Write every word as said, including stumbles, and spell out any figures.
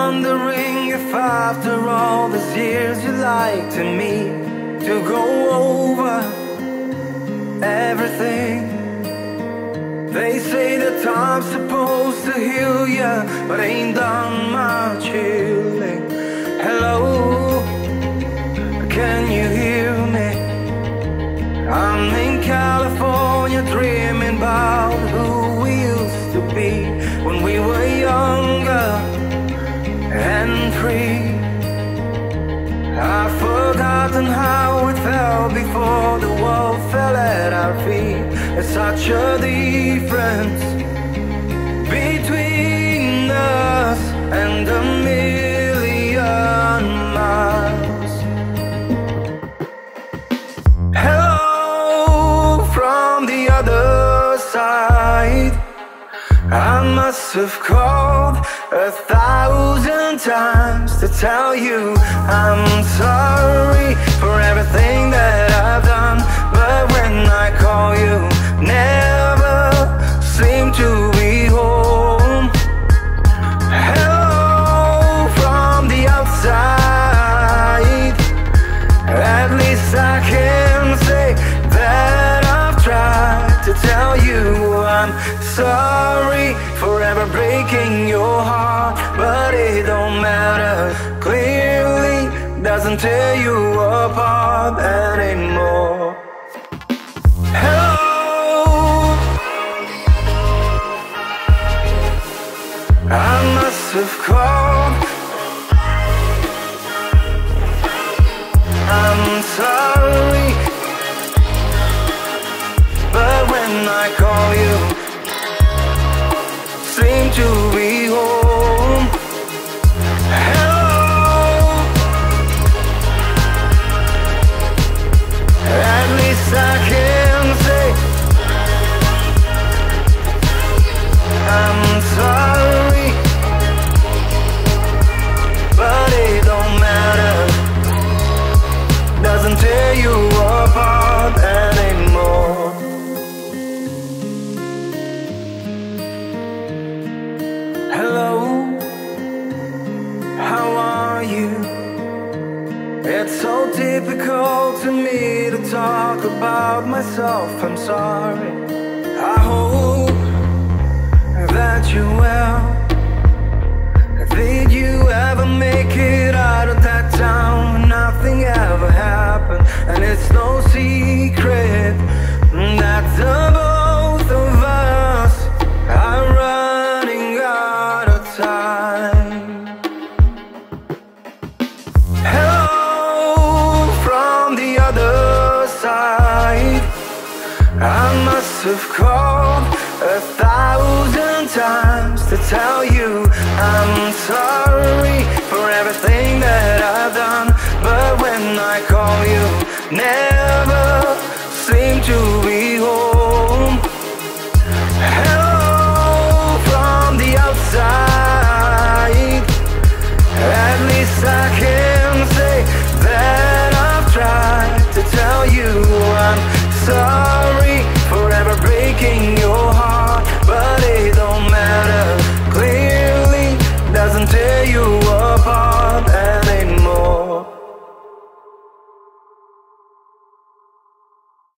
wondering if after all these years you'd like to meet to go over everything. They say that time's supposed to heal ya, but ain't done much healing. Hello, can you hear me? I'm in California dreaming about who we used to be when we were younger and free. I've forgotten how it felt before the world fell at our feet. There's such a difference between us and a million miles. Hello from the other side. I must have called a thousand times to tell you I'm sorry for everything that I've done, but when I call you, never seem to be home. Hello from the outside. At least I can say that I've tried to tell you I'm sorry for ever breaking your heart, but it don't matter. Clearly doesn't tear you apart anymore. Hello, I must have called. I'm sorry, but when I call you, seem to be home. Hello, at least I can say I'm sorry, but it don't matter. Doesn't tear you apart anymore. Hello, how are you? It's so difficult to me to talk about myself, I'm sorry. I hope that you're well. Did you ever make it out of that town when nothing ever happened? And it's no secret that the both of us are running out of time. Hello from the other side. I must have called a thousand times to tell you I'm sorry for everything that I've done, but when I call you, never seem to